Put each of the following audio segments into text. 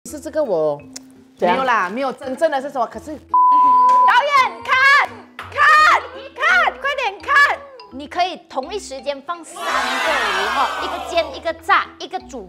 是这个我没有啦，没有真正的是什么？可是导演看，快点看！你可以同一时间放3个鱼哈，一个煎，一个炸，一个煮。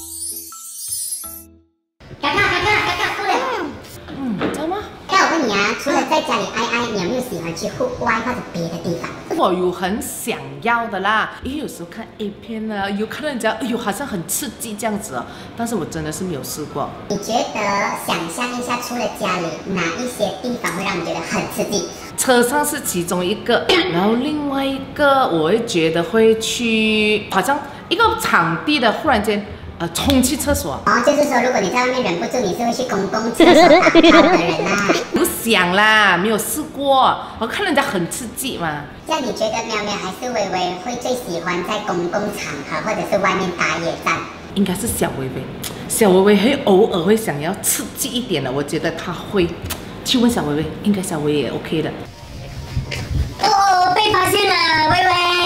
哥哥，过来。 知道吗？ 那我问你啊，除了在家里爱，你有没有喜欢去户外或者别的地方？ 我有很想要的啦，因为有时候看 A 片呢，有看到人家，哎呦，好像很刺激这样子哦，但是我真的是没有试过。 你觉得想象一下，除了家里，哪一些地方会让你觉得很刺激？ 车上是其中一个，然后另外一个我会觉得会去，好像一个场地的，忽然间。冲去厕所哦，就是说，如果你在外面忍不住，你是会去公共厕所打炮的人啦。 不想啦，没有试过，我看人家很刺激嘛。 这样你觉得喵喵还是微微会最喜欢在公共场合或者是外面打野战？ 应该是小微微，小微微会偶尔会想要刺激一点的，我觉得他会去问小微微，应该小微也 OK 的。 哦，被发现了，微微。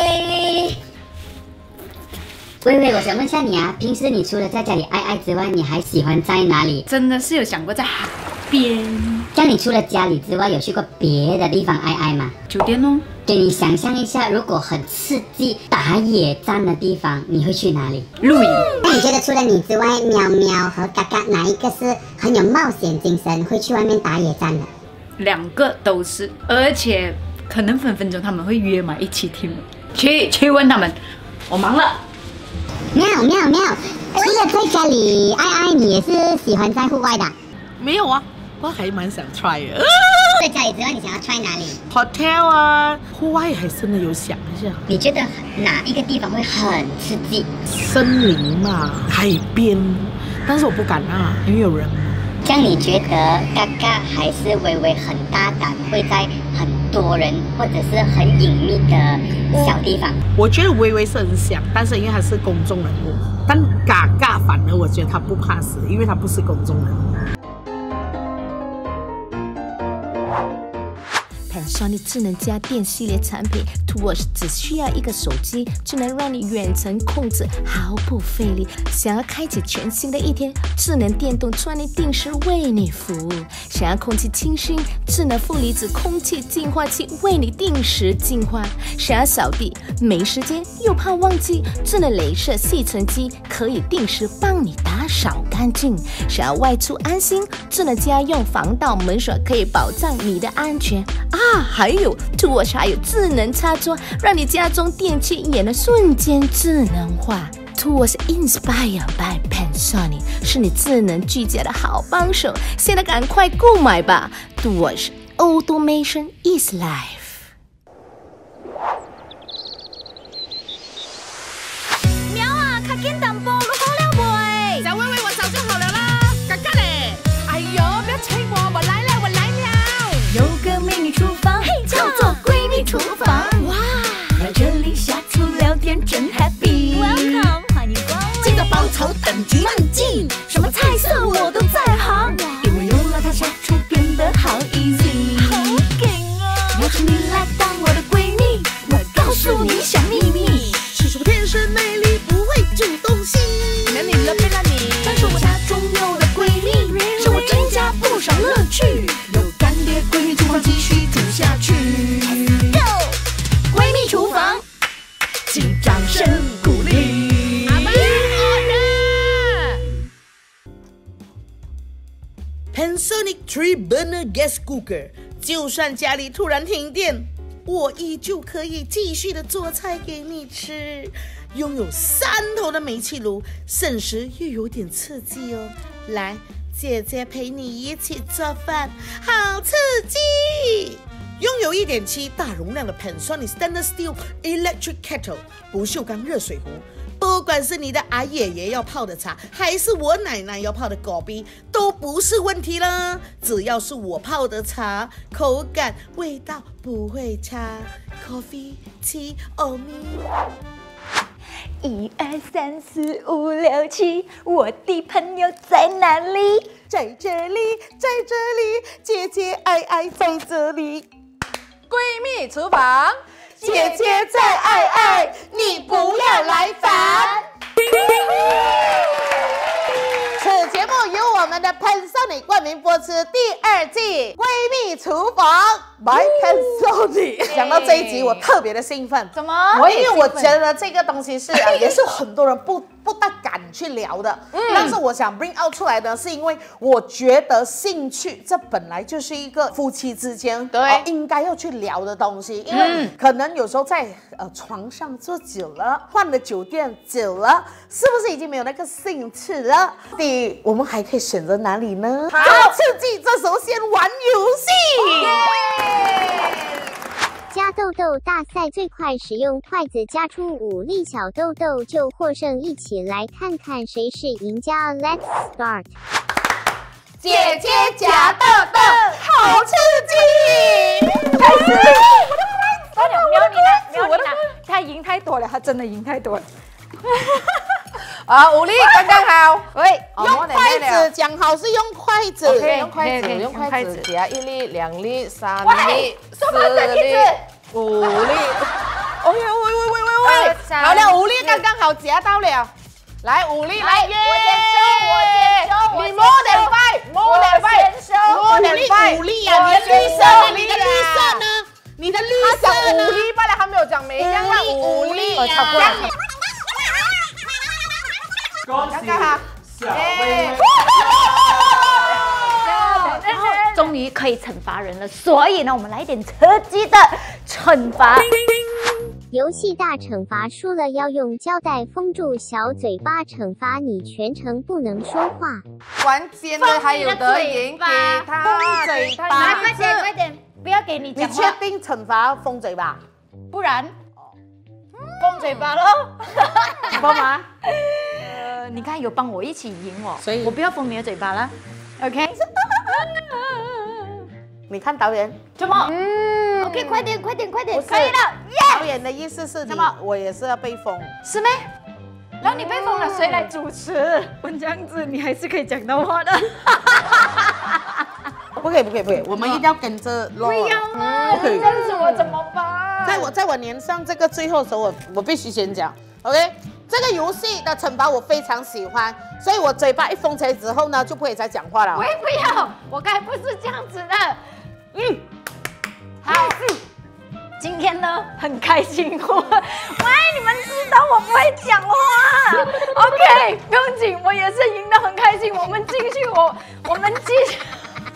微微，我想问一下你啊，平时你除了在家里爱之外，你还喜欢在哪里？ 真的是有想过在海边。 像你除了家里之外，有去过别的地方爱吗？ 酒店哦。 给你想象一下，如果很刺激打野战的地方，你会去哪里？ 露营。 那你觉得除了你之外，喵喵和嘎嘎哪一个是很有冒险精神，会去外面打野战的 ？2个都是，而且可能分分钟他们会约埋一起听。去问他们，我忙了。 喵，除了在家里爱，你也是喜欢在户外的？ 没有啊，我还蛮想 try 的。 在家里之外，你想要 try 哪里 ？hotel 啊，户外还真的有想一下。 你觉得哪一个地方会很刺激？ 森林嘛，海边，但是我不敢啊，因为有人。 这样你觉得嘎嘎还是微微很大胆，会在很多人或者是很隐秘的小地方？ 我觉得微微是很想，但是因为他是公众人物，但嘎嘎反而我觉得他不怕死，因为他不是公众人物。 Panasonic 智能家电系列产品 ，ToWatch 只需要一个手机，就能让你远程控制，毫不费力。想要开启全新的一天，智能电动专利定时为你服务。想要空气清新，智能负离子空气净化器为你定时净化。想要扫地没时间又怕忘记，智能雷射吸尘机可以定时帮你打扫干净。想要外出安心，智能家用防盗门锁可以保障你的安全啊！还有 ToWatch 还有智能插座，让你家中电器也能瞬间智能化。ToWatch Inspired by Panasonic 是你智能居家的好帮手，现在赶快购买吧 ！ToWatch Automation is life。 喵啊，卡紧淡薄，你好了未？ 小薇薇，我早就好了啦，嘎嘎嘞！ 哎呦，不要催我，我来了，我来了。有个美女厨房，叫做闺蜜厨房。哇，来这里下厨聊天真 happy。Welcome， 欢迎光临。记得报酬等级慢进，什么菜色我都在行，因为有了它，下厨变得好 easy。好劲啊！邀请你来当我的闺蜜，我告诉你小秘密。 是什么天生魅力，不会煮东西。 那你了，别了你。传说我家中有的闺蜜，生活增加不少乐趣。有干爹闺蜜厨房继续煮下去。Go， 闺蜜厨房，请掌声鼓励。 Panasonic 3 Burner Gas Cooker， 就算家里突然停电，我依旧可以继续的做菜给你吃。拥有3头的煤气炉，省时又有点刺激哦。来，姐姐陪你一起做饭，好刺激！拥有 1.7 大容量的 Panasonic Stainless Steel Electric Kettle 不锈钢热水壶，不管是你的阿爷爷要泡的茶，还是我奶奶要泡的果啤，都不是问题啦。只要是我泡的茶，口感味道不会差。Coffee, tea or me。 1、2、3、4、5、6、7，我的朋友在哪里？ 在这里，在这里，姐姐爱在这里。 闺蜜厨房， 姐姐在爱，你不要来烦。 此节目由我们的 Panasonic 冠名播出第2季《闺蜜厨房》by Panasonic。讲到这一集，我特别的兴奋。 怎么？ 因为我觉得这个东西是也是很多人不大敢去聊的。但是我想 bring out 出来的是因为我觉得兴趣这本来就是一个夫妻之间应该要去聊的东西，因为可能有时候在床上坐久了，换了酒店久了，是不是已经没有那个兴趣了？我们还可以选择哪里呢？好，刺激！这时候先玩游戏。 加豆豆大赛最快使用筷子夹出5粒小豆豆就获胜，一起来看看谁是赢家。Let's start。 姐姐夹豆豆，好刺激！开始。 快点，瞄你了，瞄你了，他赢太多了，他真的赢太多了。 啊，5粒刚刚好。 喂， 用筷子讲好是用筷子。 OK， 用筷子夹1粒、2粒、3粒、4粒、5粒。喂，好了，5粒刚刚好夹到了。来5粒，来耶！ 我先收， 你more than five， 5粒啊！你的绿色，你的绿色呢？你的绿色他讲5粒罢了，他没有讲每一样啊，5粒， 超过了。 恭喜小妹妹！ 终于可以惩罚人了，所以呢，我们来一点刺激的惩罚。 游戏大惩罚，输了要用胶带封住小嘴巴，惩罚你全程不能说话。 关键的还有得赢给他封嘴巴， 快点，不要给你讲话。 你确定惩罚封嘴巴？ 不然封嘴巴喽。 你帮忙。 你看有帮我一起赢哦， 所以我不要封你的嘴巴了。OK。 你看导演怎么？OK， 快点，可以了， 导演的意思是什么？ 我也是要被封， 是咩？然后你被封了，谁来主持？不这样子，你还是可以讲到话的。 不可以，我们一定要跟着。 不要嘛，这样子我怎么办？ 在我年上这个最后的时候，我必须先讲 ，OK。这个游戏的惩罚我非常喜欢，所以我嘴巴一封起来之后呢，就不可以再讲话了。 我也不要，我刚才不是这样子的。好，今天呢很开心，你们知道我不会讲话 ，OK， 不用紧，我也是赢得很开心。我们继续，我们继续。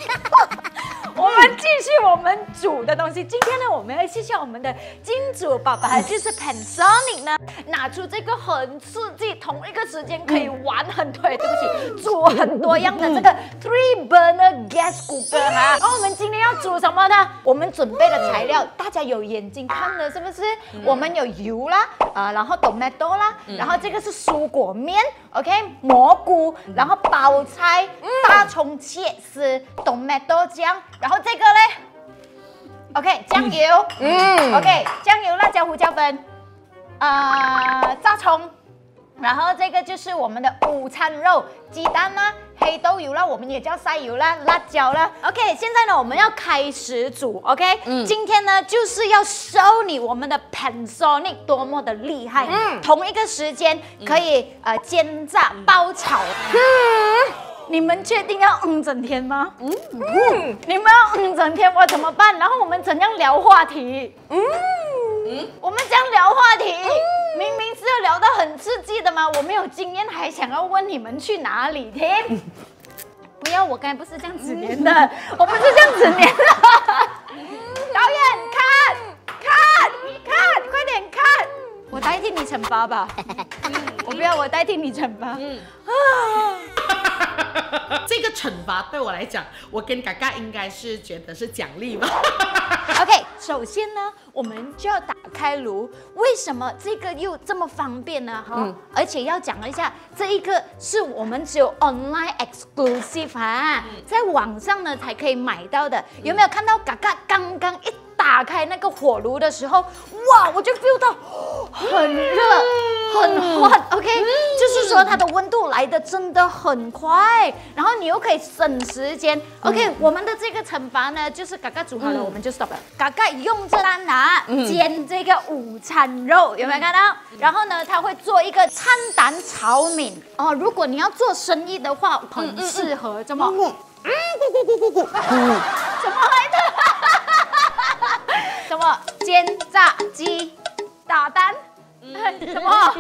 我们煮的东西。今天呢，我们要谢谢我们的金主爸爸，就是 Panasonic 呢，拿出这个很刺激，同一个时间可以玩很多，对不起，煮很多样的这个 3 burner gas cooker 哈。然后我们今天要煮什么呢？我们准备的材料，大家有眼睛看了是不是？我们有油啦，然后 tomato 啦，然后这个是蔬果面 ，OK， 蘑菇，然后包菜，大葱切丝 ，tomato 酱，然后这个嘞。OK， 酱油，OK， 酱油、辣椒、胡椒粉，炸葱，然后这个就是我们的午餐肉，鸡蛋啦、黑豆油啦，我们也叫晒油啦、辣椒啦。OK， 现在呢我们要开始煮 ，OK，今天呢就是要show你我们的 Panasonic 多么的厉害，同一个时间可以煎炸、爆炒。你们确定要整天吗？你们要整天，我怎么办？然后我们怎样聊话题？我们这样聊话题，明明是要聊得很刺激的嘛。我没有经验，还想要问你们去哪里听？不要，我刚才不是这样子连的，我不是这样子连的。导演，看，快点看！我代替你惩罚吧。我不要，我代替你惩罚。 这个惩罚对我来讲，我跟嘎嘎应该是觉得是奖励吧。 OK， 首先呢，我们就要打开炉。为什么这个又这么方便呢？而且要讲一下，这一个是我们只有 online exclusive 在网上呢才可以买到的。有没有看到嘎嘎刚刚一打开那个火炉的时候，哇，我就 feel 到很热，很 hot，OK，、就是说它的温度来的真的很快，然后你又可以省时间。OK，、我们的这个惩罚呢，就是嘎嘎煮好了，我们就 stop 了。嘎嘎用这单拿煎这个午餐肉，有没有看到？然后呢，他会做一个餐蛋炒米哦。如果你要做生意的话，很适合这么。什么来的？什么煎炸鸡打蛋？什么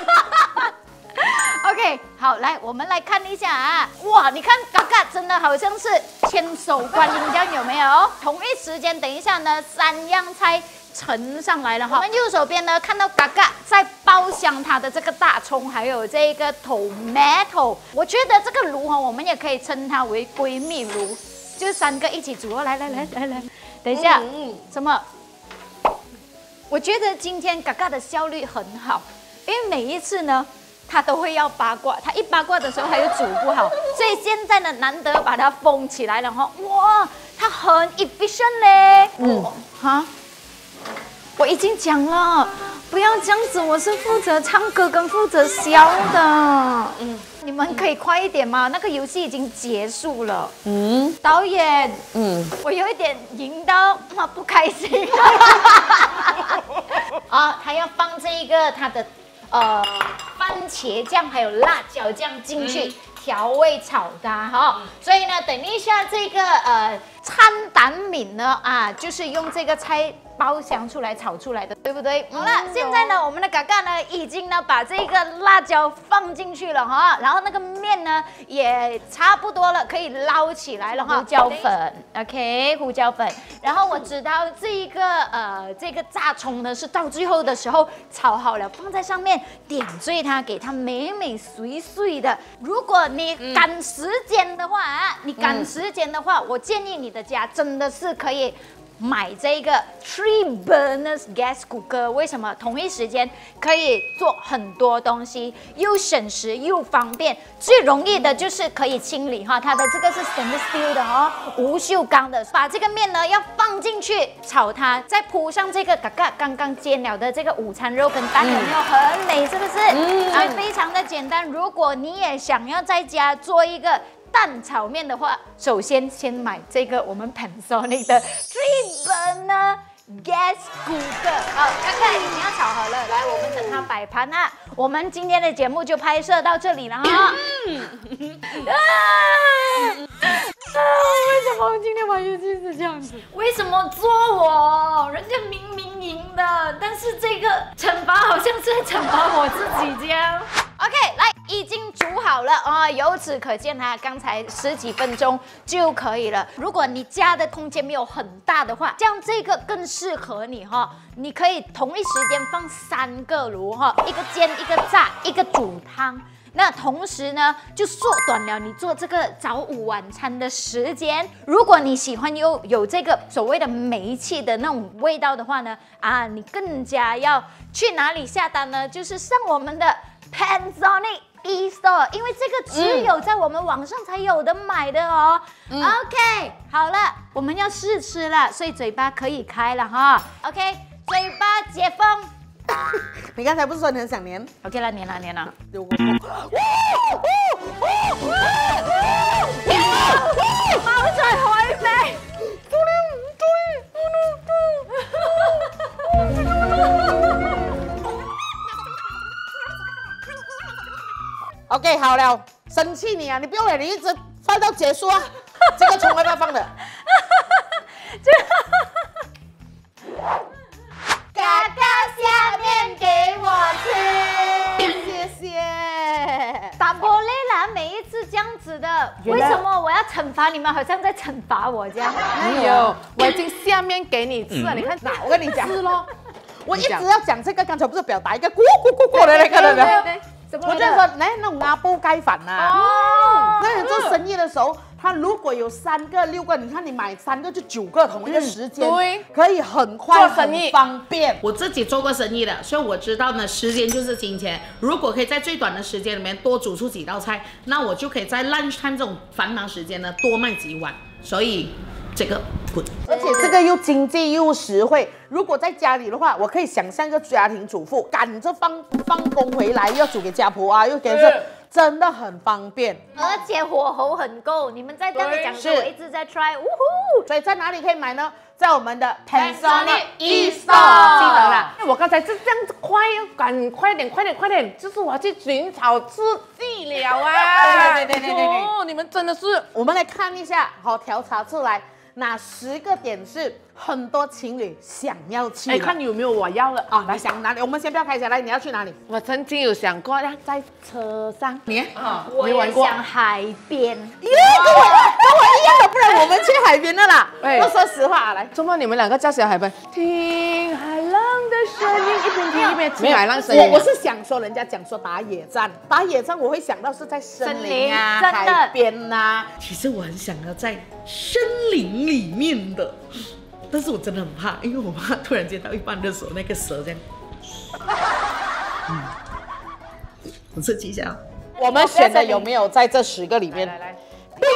？OK， 好，来，我们来看一下啊！哇，你看嘎嘎真的好像是千手观音这样，有没有？同一时间，等一下呢，3样菜盛上来了哈。我们右手边呢看到嘎嘎在爆香它的这个大葱，还有这个 tomato。我觉得这个炉哈，我们也可以称它为闺蜜炉，就3个一起煮哦。来，等一下，什么？我觉得今天嘎嘎的效率很好，因为每一次呢，他都会要八卦，他一八卦的时候他又煮不好，所以现在呢难得把它封起来了哈，哇，他很 efficient 嘞，我已经讲了，不要这样子，我是负责唱歌跟负责笑的，你们可以快一点吗？那个游戏已经结束了，导演，我有一点赢到不开心，啊，他要放这个他的番茄酱还有辣椒酱进去调味炒它哈，所以呢，等一下这个餐蛋米呢就是用这个菜包香出来炒出来的，对不对？好了，现在呢，我们的嘎嘎呢已经呢把这个辣椒放进去了哈，然后那个面呢也差不多了，可以捞起来了哈。胡椒粉 ，OK， 胡椒粉。然后我知道这个炸葱呢是到最后的时候炒好了，放在上面点缀它，给它美美碎碎的。如果你赶时间的话，我建议你的家真的是可以买这个 3 burners gas cooker， 为什么？同一时间可以做很多东西，又省时又方便。最容易的就是可以清理哈，它的这个是 stainless steel 的哦，无锈钢的。把这个面呢要放进去炒它，再铺上这个嘎嘎刚刚煎了的这个午餐肉跟蛋，有没有很美？是不是？所以非常的简单。如果你也想要在家做一个蛋炒面的话，首先买这个我们 Panasonic 的 3 burner gas cooker。好，看看已经要炒好了，来，我们等它摆盘啊。我们今天的节目就拍摄到这里了哈。为什么今天玩游戏是这样子？为什么做我？人家明明赢的，但是这个惩罚好像是在惩罚我自己这样。OK， 来，已经煮好了啊！由此可见它刚才10几分钟就可以了。如果你家的空间没有很大的话，这样这个更适合你哈。你可以同一时间放3个炉哈，一个煎，一个炸，一个煮汤。那同时呢，就缩短了你做这个早午晚餐的时间。如果你喜欢有这个所谓的煤气的那种味道的话呢，你更加要去哪里下单呢？就是上我们的 Panasonic e-store， 因为这个只有在我们网上才有的买的哦。OK， 好了，我们要试吃了，所以嘴巴可以开了哈。OK， 嘴巴解封。 你刚才不是说你很想黏 ？OK 了，黏了。貓在海味。 OK， 好了，生气你啊！你不用了，你一直放到结束啊。这个葱要不要放的？ 嘎嘎下面给我吃， 谢谢。 打玻璃啦，每一次这样子的，为什么我要惩罚你们？好像在惩罚我这样。 没有，我已经下面给你吃了，你看， 我跟你讲， 吃咯。 我一直要讲这个，刚才不是表达一个咕咕咕咕的那个的吗？ 对。 我就说，那种阿布盖饭呐，那人做生意的时候，他如果有3个、6个，你看你买3个就9个，同一个时间，对，可以很快很方便。 我自己做过生意的，所以我知道呢，时间就是金钱。如果可以在最短的时间里面多煮出几道菜，那我就可以在 lunch time 这种繁忙时间呢多卖几碗。所以这个寸，而且这个又经济又实惠。如果在家里的话，我可以想象一个家庭主妇赶着放工回来，又要煮给家婆啊，又给这。真的很方便， 而且火候很够。你们在这样的讲说，我一直在 try， 呜呼！ 所以在哪里可以买呢？在我们的 Panasonic E-Store 记得啦。 我刚才就这样子快点，就是我要去寻找刺激了啊！ 对， 哦，你们真的是， 我们来看一下，好调查出来哪10个点是很多情侣想要去的。 看有没有我要的啊？来想哪里？我们先不要开起来，你要去哪里？ 我曾经有想过要在车上， 我也想海边。 跟我一样的，不然我们去海边的啦。要说实话来， 周末你们2个叫小海边，听海浪的声音，一边听一边听海浪声音。 我是想说，人家讲说打野战，我会想到是在森林啊、海边呐。其实我很想要在森林里面的。但是我真的很怕，因为我怕突然间到一半的时候，那个蛇这样，很刺激一下。我们选的有没有在这10个里面？来，病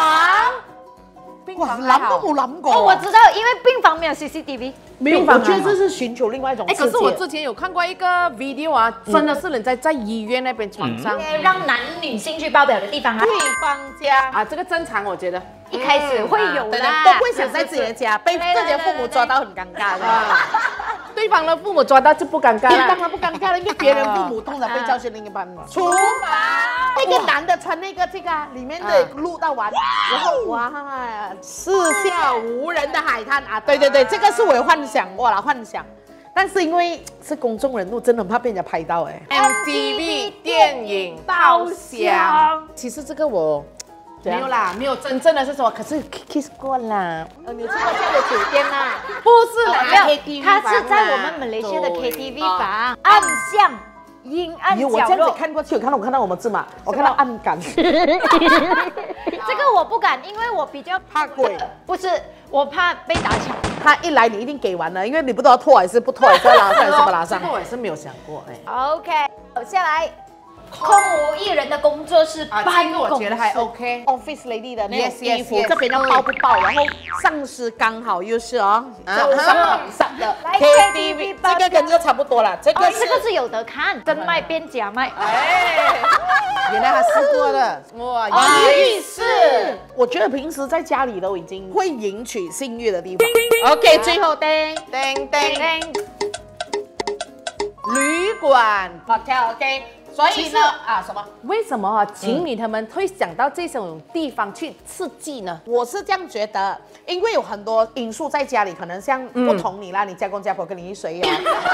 房，哇，諗過。 哦，我知道，因为病房没有 CCTV。 没有，我觉得这是寻求另外一种刺激。 可是我之前有看过一个 video 啊，真的是人在医院那边床上， 让男女兴趣爆表的地方啊， 对方家啊，这个正常，我觉得。 一开始会有的， 都不会想在自己的家，被自己的父母抓到很尴尬的。 对方的父母抓到就不尴尬了， 当然不尴尬了，因为别人父母通常会教训另一半嘛。厨房，那个男的穿那个这个里面的录到完，然后哇，四下无人的海滩啊！对，这个是我有幻想过了，但是因为是公众人物，真的很怕被人家拍到哎。 MTV 电影包厢，其实这个我。没有啦，没有真正的是什么，可是 kiss 过啦。 你去过这样的酒店啦？ 不是啦， 没有，它是在我们马来西亚的 KTV 房，暗巷。阴暗角落。 我这样子看过去，我看到我们字嘛，我看到暗感。 这个我不敢，因为我比较怕鬼。 不是，我怕被打抢。 他一来你一定给完了，因为你不知道拖还是不拖，还是拉上还是不拉上。 这个我也是没有想过哎。 OK， 走下来。空无一人的工作室， 这个我觉得还 OK。 Office lady 的那种衣服，这边要包不包？然后上司刚好又是哦，周上的 KTV， 这个跟这个差不多了。这个是有得看，真卖边假卖。 哎，原来他试过了，哇，浴室。我觉得平时在家里都已经会引起性欲的地方。OK， 最后叮，旅馆 hotel OK。 所以呢，什么？ 为什么情侣他们会想到这种地方去刺激呢？ 我是这样觉得，因为有很多因素在家里，可能像不同你啦，你家公家婆跟你一睡哦，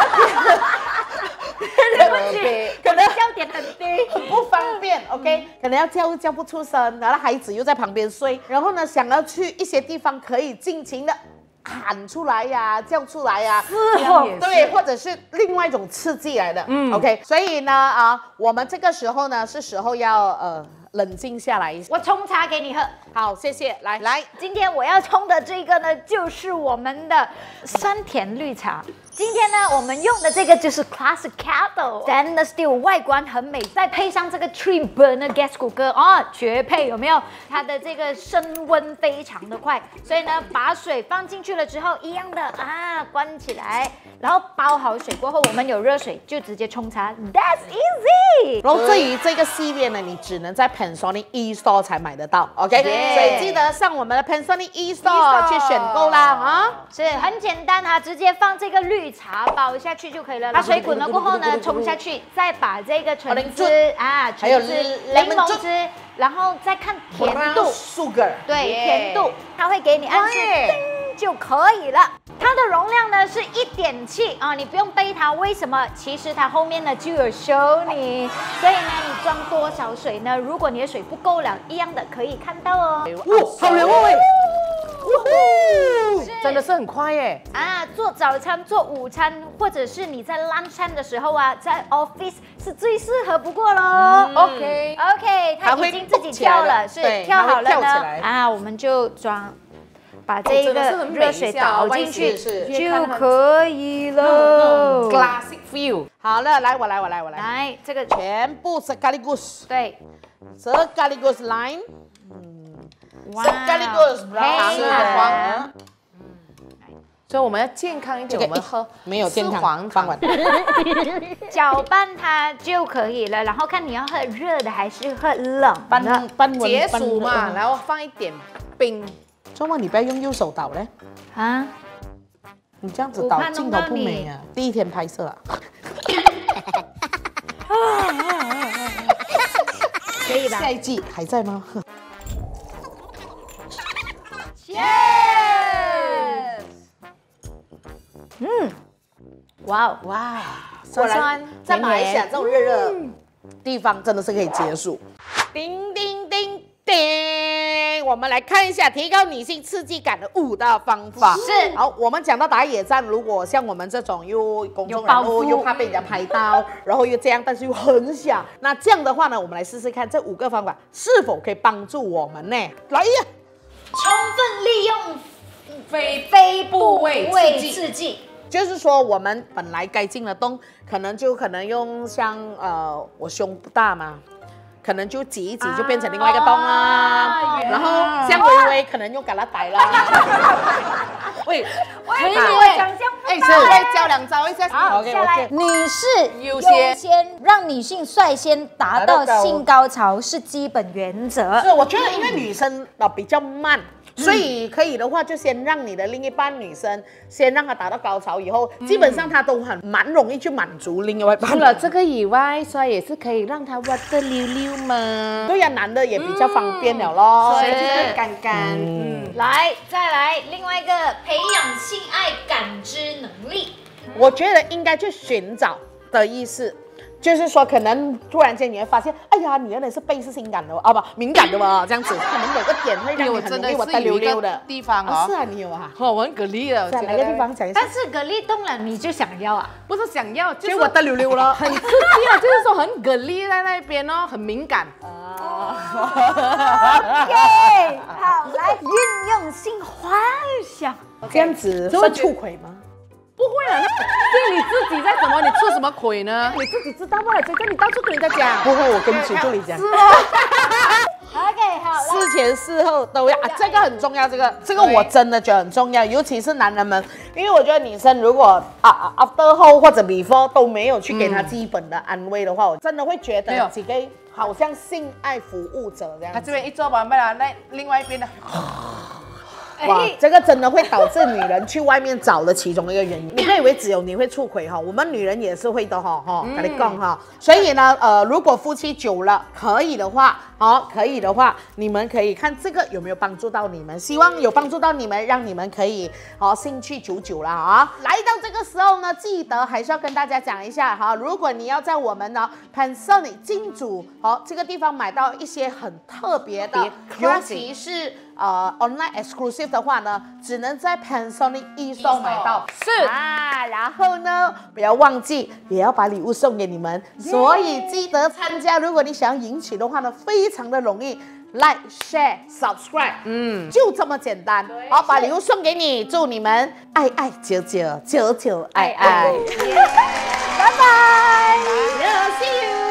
可能笑点很低， 很不方便。OK， 可能要叫不出声，然后孩子又在旁边睡，然后呢，想要去一些地方可以尽情的。 喊出来呀，叫出来呀，对，或者是另外一种刺激来的。OK， 所以呢，我们这个时候呢是时候要冷静下来一下。 我冲茶给你喝。 好，谢谢。来， 今天我要冲的这个呢，就是我们的酸甜绿茶。今天呢，我们用的这个就是 Classic Kettle Stainless Steel， 外观很美，再配上这个 Trim Burner Gas Cooker， 绝配，有没有？它的这个升温非常的快，所以呢，把水放进去了之后，一样的关起来，然后包好水过后，我们有热水就直接冲茶 ，That's easy。 然后至于这个系列呢，你只能在 Panasonic E-Store 才买得到 ，OK？ 所以记得上我们的 Panasonic E-Store 去选购啦， 是很简单直接放这个绿茶包下去就可以了。把水滚了过后呢，冲下去，再把这个橙汁还有柠檬汁，然后再看甜度 ，sugar， 对，甜度，它会给你按时叮就可以了。它的容量呢是1.7你不用背它，为什么？其实它后面呢就有 show 你，所以呢你装多少水呢？如果你的水不够了，一样的可以看到哦。 好凉哦！ 真的是很快耶！ 做早餐、做午餐，或者是你在 lunch time 的时候在 office 是最适合不过喽。OK， 它已经自己跳了，是跳好了呢。我们就把这个热水倒进去就可以了。 Classic feel。 好了，来，我来。 来，这个全部是咖喱菇， 对， 是咖喱菇 line。 哇， 咖喱菇是黄， 所以我们要健康一点，我们喝没有健康黄饭碗。 搅拌它就可以了，然后看你要喝热的还是喝冷的。 解暑嘛，然后放一点冰。 周末你不要用右手倒嘞， 啊， 你这样子倒镜头不美啊。第一天拍摄啊。 可以吧？ 下一季还在吗？ Yes！ 哇哦， 哇， 酸酸在马来西亚甜这种热热地方真的是可以解暑。叮叮叮叮，我们来看一下提高女性刺激感的5大方法。 是好，我们讲到打野战，如果像我们这种又公众人物，又怕被人家拍到，然后又这样，但是又很想，那这样的话呢，我们来试试看这5个方法是否可以帮助我们呢？来呀！ 充分利用非部位刺激， 就是说，我们本来该进的洞，可能用像我胸不大嘛，可能就挤一挤就变成另外一个洞啦。然后像微微可能用橄榄带啦。喂， 可以想象不哎， 到。 所以再教2招一下。 好，下来，女士优先让女性率先达到性高潮是基本原则。 是，我觉得因为女生比较慢。 所以可以的话，就先让你的另一半女生先让她达到高潮以后，基本上她都蛮容易去满足另外一半。 除了这个以外，摔也是可以让它挖得溜溜嘛。 对呀，男的也比较方便了咯。 所以就是干干。 来，再来另外一个，培养性爱感知能力。 我觉得应该去寻找的意思。 就是说，可能突然间你会发现，哎呀，你原来是背是性感的啊，不敏感的嘛，这样子，可能某个点会让你很容易我带溜溜的地方哦。 是啊，你有啊？ 哦，我很给力的。 在哪个地方讲一下？ 但是蛤蜊动了，你就想要啊？ 不是想要，就是我带溜溜了， 很刺激啊，就是说很给力在那边哦，很敏感。 OK， 好，来运用性幻想， 这样子算出轨吗？ 不会啊，那是你自己在什么？你出什么鬼呢？你自己知道不了，谁叫你到处跟人家讲？ 不会，我跟谁助理讲。 是哦。 OK， 好， 事前事后都要，这个很重要，这个我真的觉得很重要，尤其是男人们，因为我觉得女生如果after 后或者 before 都没有去给她基本的安慰的话，我真的会觉得自己好像性爱服务者这样。 他这边一做完了，那另外一边的。 哇，这个真的会导致女人去外面找的其中一个原因。你不要以为只有你会出轨哈，我们女人也是会的哈，跟你讲哈。所以呢，如果夫妻久了可以的话，你们可以看这个有没有帮助到你们，希望有帮助到你们，让你们可以兴趣久久啦啊。来到这个时候呢，记得还是要跟大家讲一下哈，如果你要在我们呢 Panasonic 金主这个地方买到一些很特别的，尤其是。 online exclusive 的话呢，只能在 Panasonic e-store 买到。是啊，然后呢，不要忘记也要把礼物送给你们，所以记得参加。如果你想要赢取的话呢，非常的容易 ，like、share、subscribe，就这么简单。好，把礼物送给你，祝你们爱爱久久，久久爱爱。拜拜 ，See you。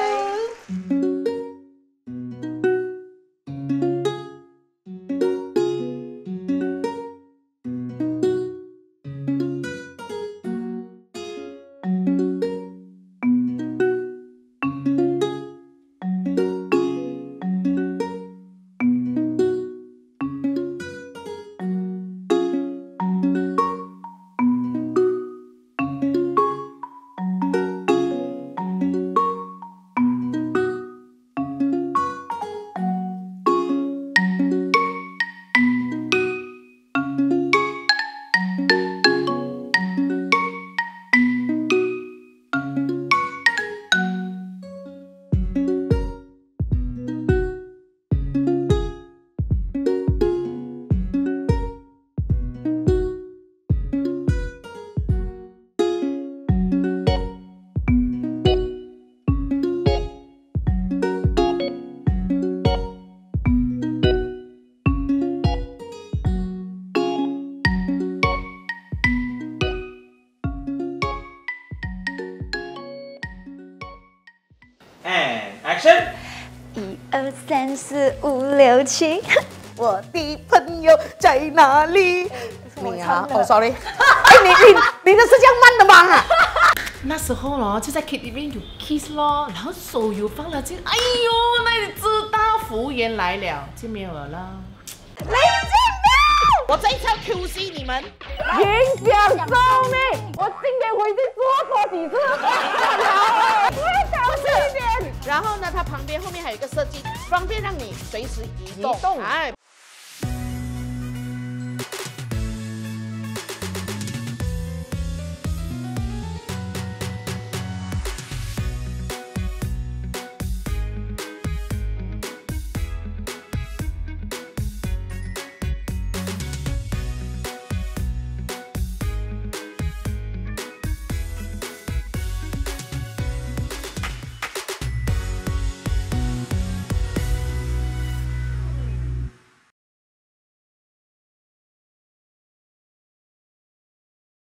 And action！ 1、2、3、4、5、6、7。 我的朋友在哪里？你啊，哦 ，sorry， 哎，你的是这样慢的吗？ 那时候咯，就在 KTV 有 kiss 咯，然后手有放了进，哎呦，那你知道服务员来了就没有了啦。 林建明，我这一次要 QC 你们， 影响寿命，我今天回去多几次，好，我要小心一点。 然后呢，它旁边后面还有一个设计，方便让你随时移动。哎。